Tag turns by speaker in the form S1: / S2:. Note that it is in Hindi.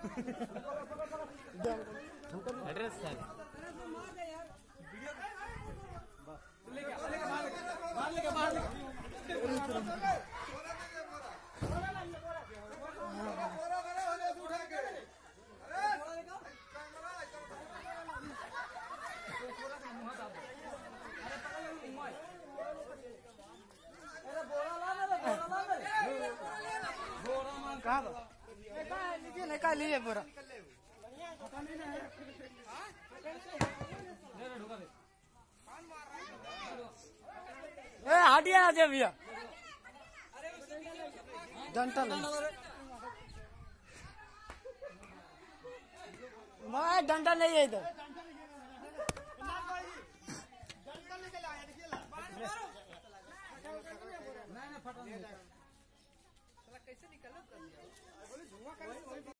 S1: एड्रेस है
S2: निकाल लीजिए पूरा। हटिया आ जाए भैया डंटा मैं डंटा नहीं है इधर। कैसे निकल